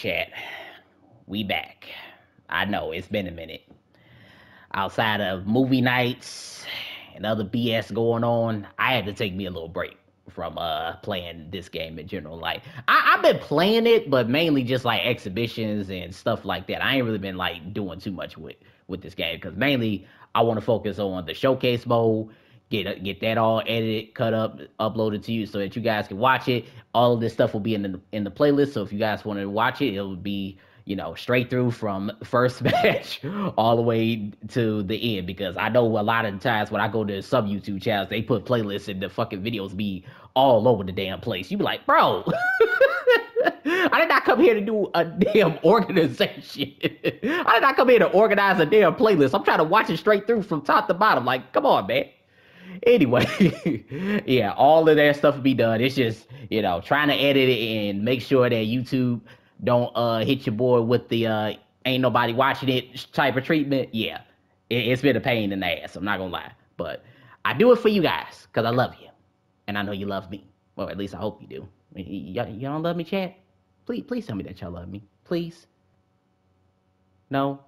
chat. We back. I know it's been a minute. Outside of movie nights and other BS going on, I had to take me a little break from playing this game in general. Like I've been playing it, but mainly just like exhibitions and stuff like that. I ain't really been like doing too much with this game because mainly I want to focus on the showcase mode, get that all edited, cut up, uploaded to you so that you guys can watch it. All of this stuff will be in the playlist. So if you guys want to watch it, it will be straight through from first match all the way to the end. Because I know a lot of the times when I go to some YouTube channels, they put playlists and the fucking videos be all over the damn place. You be like, bro, I did not come here to do a damn organization. I did not come here to organize a damn playlist. I'm trying to watch it straight through from top to bottom. Like, come on, man. Anyway, yeah, all of that stuff will be done. It's just, trying to edit it and make sure that YouTube don't hit your boy with the ain't nobody watching it type of treatment. Yeah, it's been a pain in the ass. I'm not gonna lie, but I do it for you guys because I love you, and I know you love me. Well, at least I hope you do. Y'all don't love me, chat? Please tell me that y'all love me. Please. No.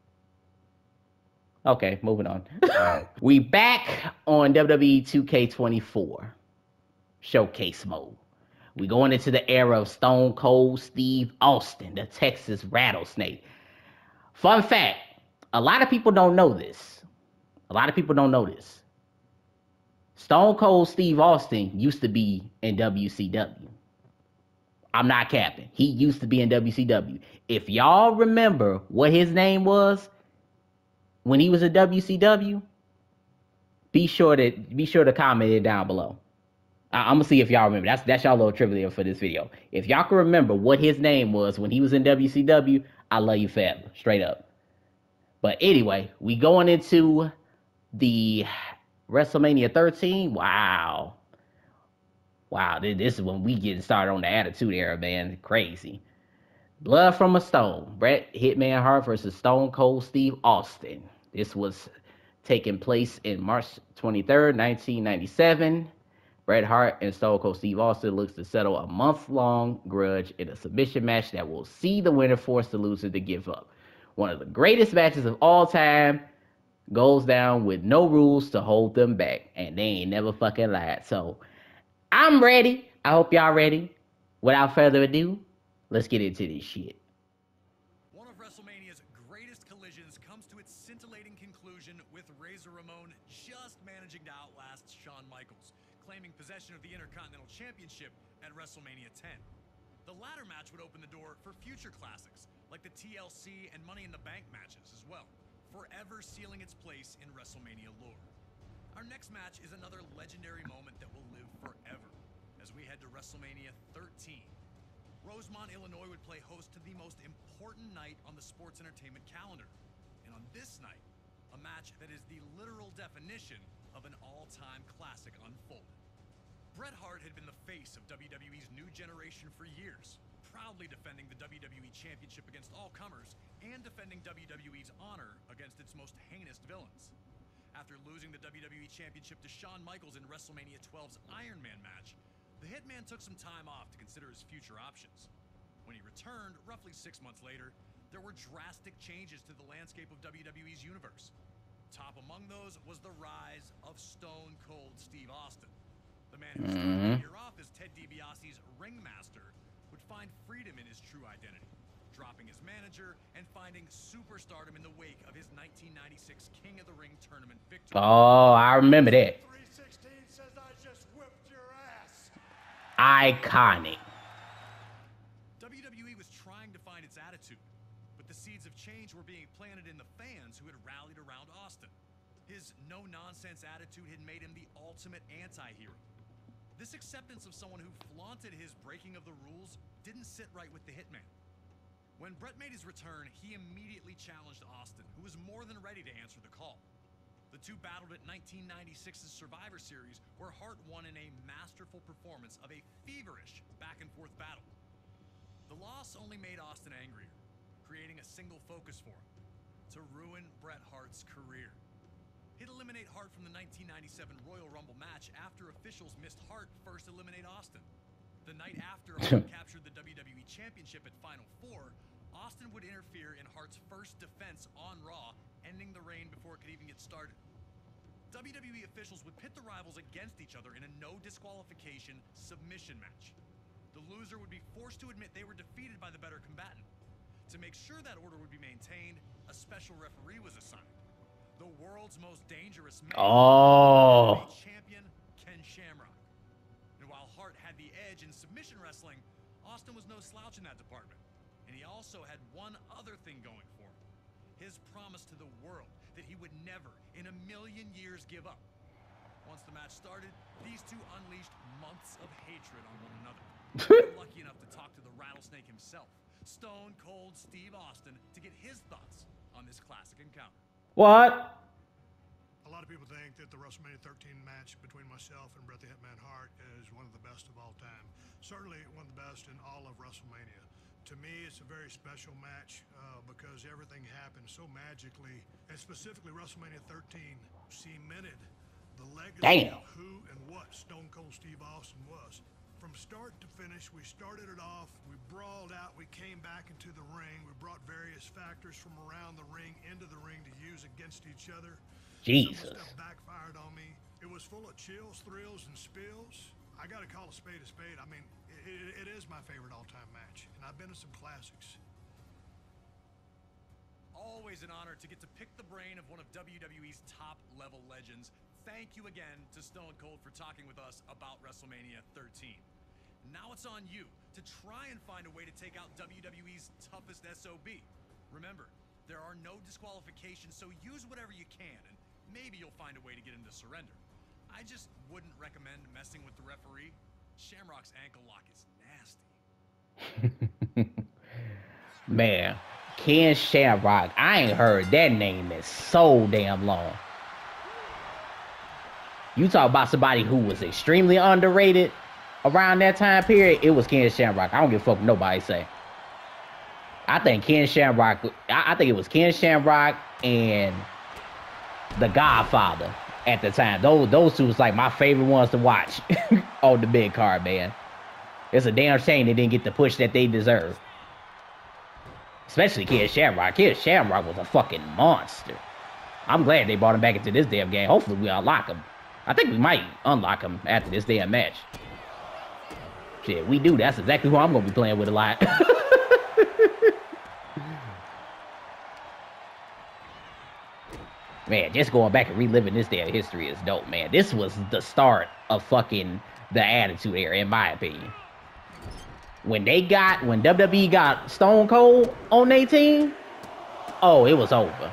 Okay, moving on. We back on WWE 2K24 showcase mode. We going into the era of Stone Cold Steve Austin, the Texas Rattlesnake. Fun fact, a lot of people don't know this. Stone Cold Steve Austin used to be in WCW. I'm not capping. He used to be in WCW. If y'all remember what his name was when he was at WCW, be sure to comment it down below. I'm gonna see if y'all remember. That's y'all little trivia for this video. If y'all can remember what his name was when he was in WCW, I love you forever, straight up. But anyway, we going into the WrestleMania 13. Wow, this is when we getting started on the Attitude Era, man. Crazy. Blood from a Stone. Bret Hitman Hart versus Stone Cold Steve Austin. This was taking place in March 23rd, 1997. Bret Hart and Stone Cold Steve Austin looks to settle a month-long grudge in a submission match that will see the winner force the loser to give up. One of the greatest matches of all time goes down with no rules to hold them back, and they ain't never fucking lied. So I'm ready. I hope y'all ready. Without further ado, let's get into this shit. One of WrestleMania's greatest collisions comes to its scintillating conclusion with Razor Ramon just managing to outlast Shawn Michaels, claiming possession of the Intercontinental Championship at WrestleMania 10. The latter match would open the door for future classics, like the TLC and Money in the Bank matches as well, forever sealing its place in WrestleMania lore. Our next match is another legendary moment that will live forever, as we head to WrestleMania 13. Rosemont, Illinois would play host to the most important night on the sports entertainment calendar. And on this night, a match that is the literal definition of an all-time classic unfolded. Bret Hart had been the face of WWE's new generation for years, proudly defending the WWE Championship against all comers and defending WWE's honor against its most heinous villains. After losing the WWE Championship to Shawn Michaels in WrestleMania 12's Iron Man match, the Hitman took some time off to consider his future options. When he returned, roughly 6 months later, there were drastic changes to the landscape of WWE's universe. Top among those was the rise of Stone Cold Steve Austin. The man who started the year off as Ted DiBiase's ringmaster would find freedom in his true identity, dropping his manager and finding superstardom in the wake of his 1996 King of the Ring tournament victory. Oh, I remember that. 316 says I just whipped your ass. Iconic. WWE was trying to find its attitude, but the seeds of change were being planted in the fans who had rallied around Austin. His no-nonsense attitude had made him the ultimate anti-hero. This acceptance of someone who flaunted his breaking of the rules didn't sit right with the Hitman. When Bret made his return, he immediately challenged Austin, who was more than ready to answer the call. The two battled at 1996's Survivor Series, where Hart won in a masterful performance of a feverish back-and-forth battle. The loss only made Austin angrier, creating a single focus for him: to ruin Bret Hart's career. He'd eliminate Hart from the 1997 Royal Rumble match after officials missed Hart first eliminate Austin. The night after Hart captured the WWE Championship at Final Four, Austin would interfere in Hart's first defense on Raw, ending the reign before it could even get started. WWE officials would pit the rivals against each other in a no disqualification submission match. The loser would be forced to admit they were defeated by the better combatant. To make sure that order would be maintained, a special referee was assigned. The world's most dangerous man, champion Ken Shamrock. And while Hart had the edge in submission wrestling, Austin was no slouch in that department. And he also had one other thing going for him. His promise to the world that he would never in a million years give up. Once the match started, these two unleashed months of hatred on one another. They were lucky enough to talk to the Rattlesnake himself, Stone Cold Steve Austin, to get his thoughts on this classic encounter. What? A lot of people think that the WrestleMania 13 match between myself and Bret the Hitman Hart is one of the best of all time. Certainly one of the best in all of WrestleMania. To me, it's a very special match because everything happened so magically, and specifically WrestleMania 13 cemented the legacy of who and what Stone Cold Steve Austin was. From start to finish, we started it off, we brawled out, we came back into the ring, we brought various factors from around the ring into the ring to use against each other. Jesus. Some stuff backfired on me. It was full of chills, thrills, and spills. I gotta call a spade a spade. I mean, it is my favorite all-time match, and I've been to some classics. Always an honor to get to pick the brain of one of WWE's top-level legends. Thank you again to Stone Cold for talking with us about WrestleMania 13. Now it's on you to try and find a way to take out WWE's toughest SOB. Remember, there are no disqualifications, so use whatever you can, and maybe you'll find a way to get him to surrender. I just wouldn't recommend messing with the referee. Shamrock's ankle lock is nasty. Man, Ken Shamrock, I ain't heard that name in so damn long. You talk about somebody who was extremely underrated around that time period, it was Ken Shamrock. I don't give a fuck what nobody say. I think Ken Shamrock, I think it was Ken Shamrock and The Godfather at the time. Those two was like my favorite ones to watch on the big card, man. It's a damn shame they didn't get the push that they deserved. Especially Ken Shamrock. Ken Shamrock was a fucking monster. I'm glad they brought him back into this damn game. Hopefully we unlock him. I think we might unlock him after this damn match. Shit, we do. That's exactly who I'm going to be playing with a lot. Man, just going back and reliving this damn history is dope, man. This was the start of fucking the Attitude Era, in my opinion. When WWE got Stone Cold on their team, oh, it was over.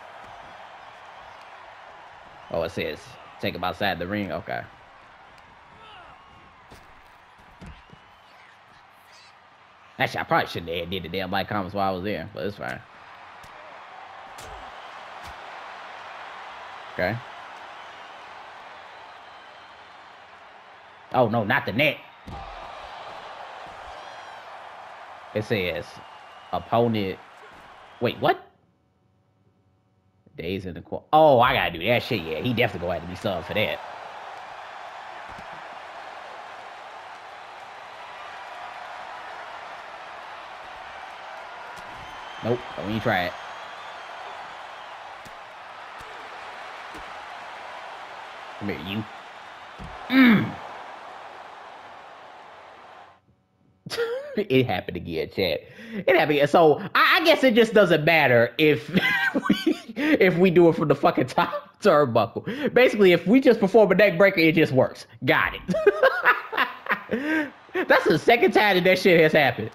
Oh, it says, take him outside the ring. Okay. Actually, I probably shouldn't have did the damn like comments while I was there, but it's fine. Okay. Oh, no, not the net. It says, opponent. Wait, what? Days in the court. Oh, I gotta do that shit. Yeah, he definitely gonna have to be subbed for that. Nope, don't even try it. Come here, you. It happened again, Chad. It happened again. So I guess it just doesn't matter if we do it from the fucking top turnbuckle. Basically, if we just perform a neck breaker, it just works. Got it. That's the second time that shit has happened.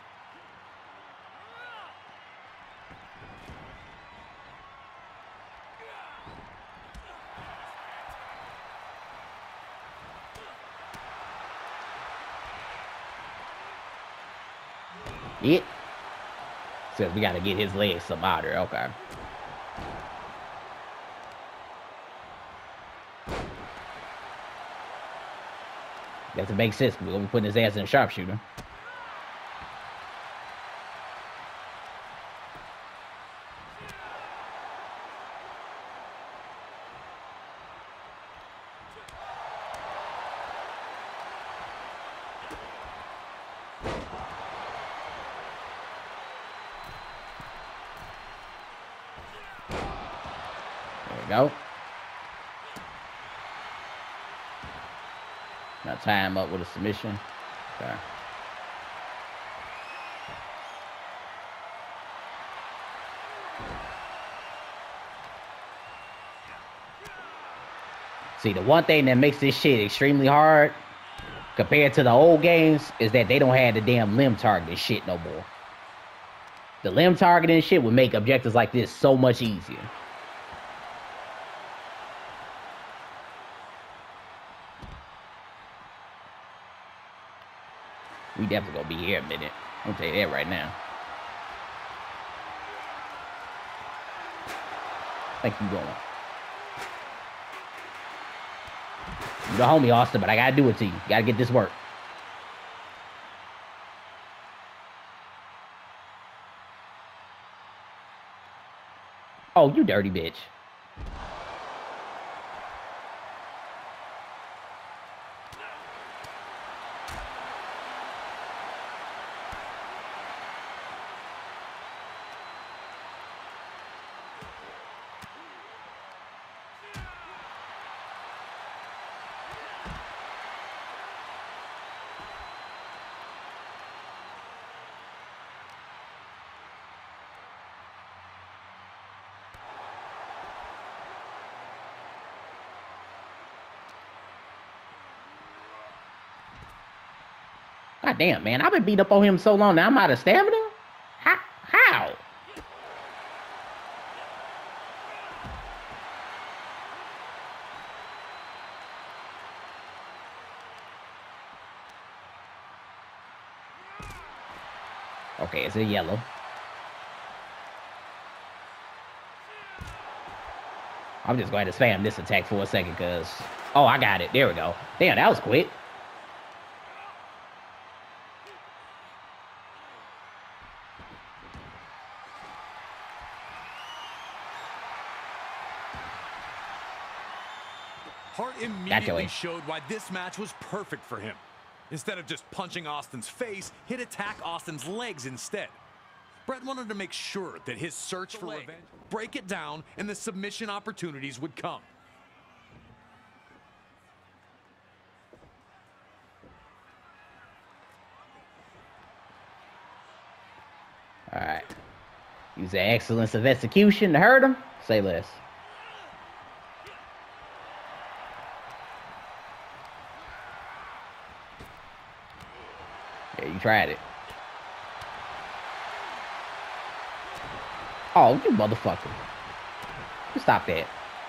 It says we gotta get his legs some out here. Okay. Doesn't make sense. We're gonna be putting his ass in a sharpshooter. we go. Now tie him up with a submission. Okay. See, the one thing that makes this shit extremely hard compared to the old games is that they don't have the damn limb targeting shit no more. The limb targeting shit would make objectives like this so much easier. We definitely gonna be here a minute. I'll tell you that right now. Thank you, going. You the homie, Austin, but I gotta do it to you. Gotta get this work. Oh, you dirty bitch. God damn, man. I've been beat up on him so long now I'm out of stamina? How? Okay, it's a yellow. I'm just going to spam this attack for a second because... Oh, I got it. There we go. Damn, that was quick. Hart immediately showed why this match was perfect for him. Instead of just punching Austin's face, he'd attack Austin's legs instead. Bret wanted to make sure that his search for revenge, break it down, and the submission opportunities would come. All right. Use the excellence of execution to hurt him. Say less. Yeah, you tried it. Oh, you motherfucker. You stop that.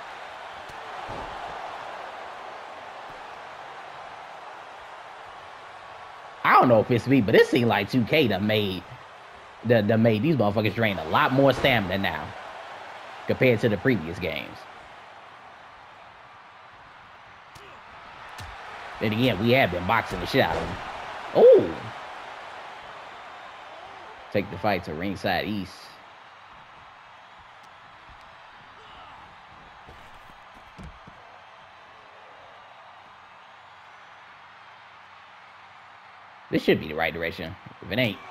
I don't know if it's me, but it seemed like 2K done made these motherfuckers drain a lot more stamina now compared to the previous games. Then again, we have been boxing the shit out of them. Oh! Take the fight to ringside east. This should be the right direction. If it ain't.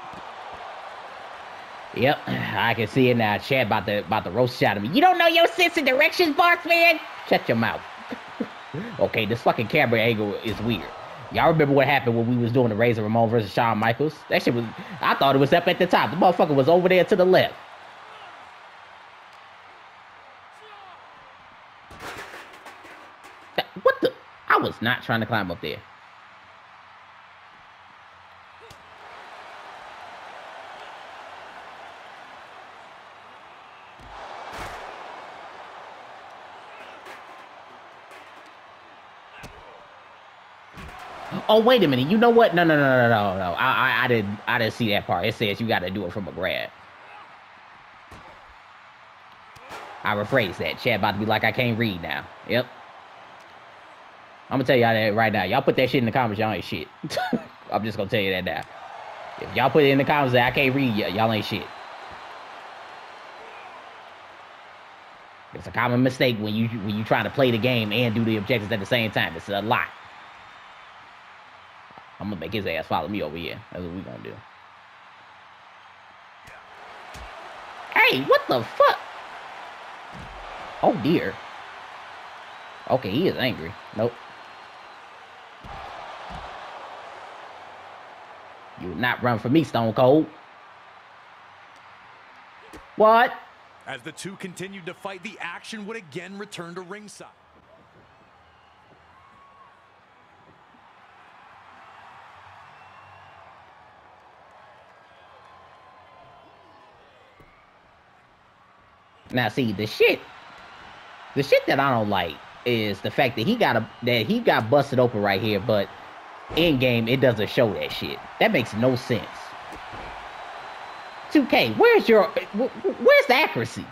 Yep, I can see it now. Chad about the roast shot of me. You don't know your sense of directions, boss man? Shut your mouth. Okay, this fucking camera angle is weird. Y'all remember what happened when we was doing the Razor Ramon versus Shawn Michaels? That shit was, I thought it was up at the top. The motherfucker was over there to the left. What the? I was not trying to climb up there. Oh, wait a minute. You know what? No. I didn't see that part. It says you got to do it from a grab. I rephrase that. Chat about to be like, I can't read now. Yep. I'm going to tell y'all that right now. Y'all put that shit in the comments. Y'all ain't shit. I'm just going to tell you that now. If y'all put it in the comments that I can't read, y'all ain't shit. It's a common mistake when you try to play the game and do the objectives at the same time. It's a lot. I'm gonna make his ass follow me over here. That's what we gonna do. Hey, what the fuck? Oh dear. Okay, he is angry. Nope. You would not run from me, Stone Cold. What? As the two continued to fight, the action would again return to ringside. Now, see, the shit that I don't like is the fact that he got busted open right here, but in game it doesn't show that shit. That makes no sense. 2K, where's the accuracy?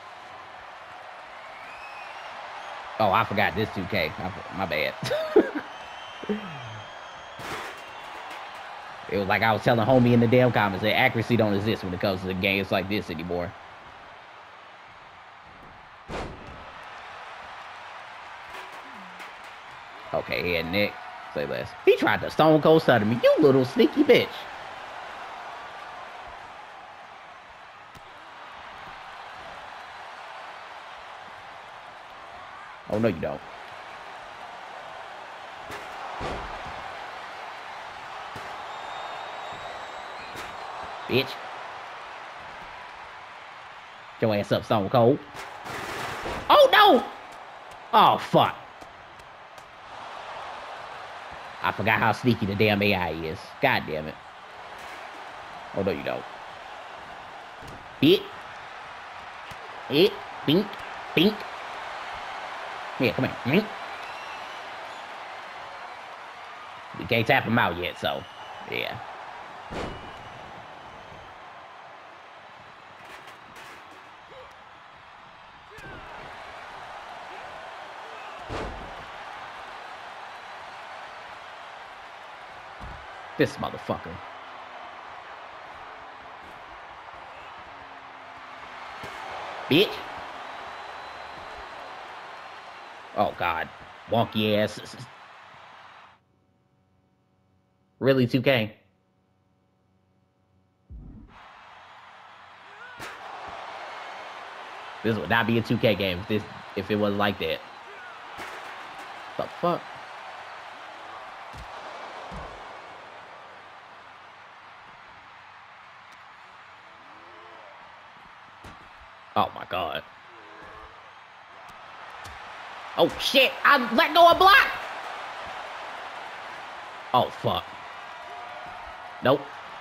Oh, I forgot this 2K. My bad. It was like I was telling homie in the damn comments that accuracy don't exist when it comes to the games like this anymore. Okay, here, Nick. Say less. He tried to Stone Cold Stunner me. You little sneaky bitch. Oh, no, you don't. Bitch. Get your ass up, Stone Cold. Oh, no! Oh, fuck. I forgot how sneaky the damn AI is. God damn it. Oh, no, you don't. Hit. Hit. Bink. Bink. Yeah, come here. We can't tap him out yet, so, yeah. This motherfucker. Bitch. Oh, God. Wonky ass. Really, 2K? This would not be a 2K game if it wasn't like that. What the fuck? Oh my God. Oh shit, I let go of block. Oh fuck. Nope.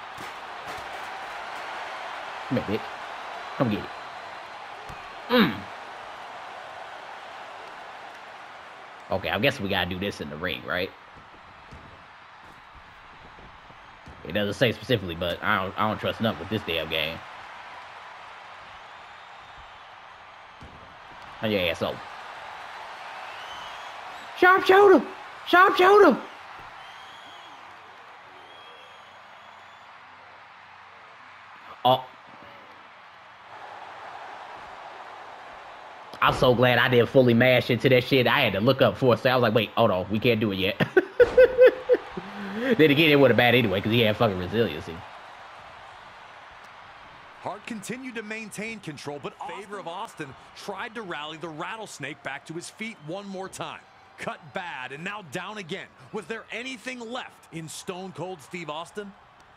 Come here, bitch. Come get it. Okay, I guess we gotta do this in the ring, right? It doesn't say specifically, but I don't trust nothing with this damn game. Oh, your ass over. Sharpshooter! Sharpshooter! Oh. I'm so glad I didn't fully mash into that shit. I had to look up for a second. I was like, wait, hold on. We can't do it yet. Then again, it would have bad anyway because he had fucking resiliency. Hart continued to maintain control, but in favor of Austin tried to rally the Rattlesnake back to his feet one more time. Cut bad and now down again. Was there anything left in Stone Cold Steve Austin?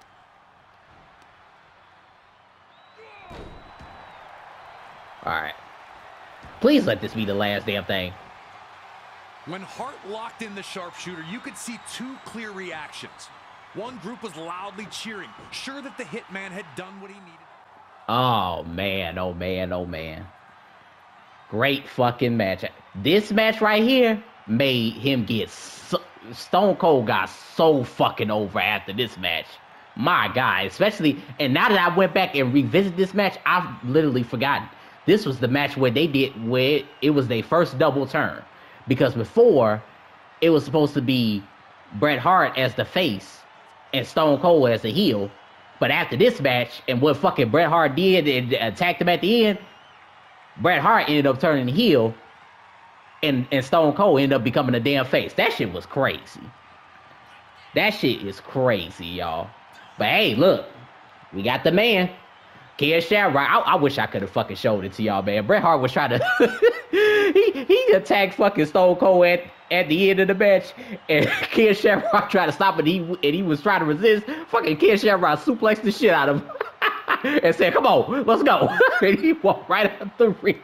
All right. Please let this be the last damn thing. When Hart locked in the sharpshooter, you could see two clear reactions. One group was loudly cheering, sure that the Hitman had done what he needed. Oh, man. Oh, man. Oh, man. Great fucking match. This match right here made him get Stone Cold got so fucking over after this match. My God. Especially, and now that I went back and revisited this match, I've literally forgotten. This was the match where it was their first double turn. Because before, it was supposed to be Bret Hart as the face and Stone Cold as the heel. But after this match, and what fucking Bret Hart did and attacked him at the end, Bret Hart ended up turning heel, and Stone Cold ended up becoming a damn face. That shit was crazy. That shit is crazy, y'all. But hey, look, we got the man. Ken Shamrock. I wish I could have fucking showed it to y'all, man. Bret Hart was trying to he attacked fucking Stone Cold at the end of the match, and Ken Shamrock tried to stop it. He was trying to resist. Fucking Ken Shamrock suplexed the shit out of him and said, "Come on, let's go." And he walked right out the ring.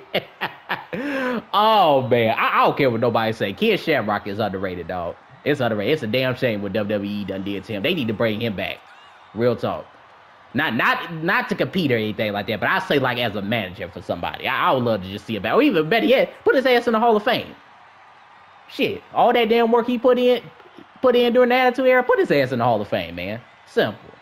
Oh man, I don't care what nobody say. Ken Shamrock is underrated, dog. It's underrated. It's a damn shame what WWE done did to him. They need to bring him back. Real talk. Not to compete or anything like that, but I say like as a manager for somebody. I would love to just see it back. Or even better yet, put his ass in the Hall of Fame. Shit, all that damn work he put in during the Attitude Era, put his ass in the Hall of Fame, man. Simple.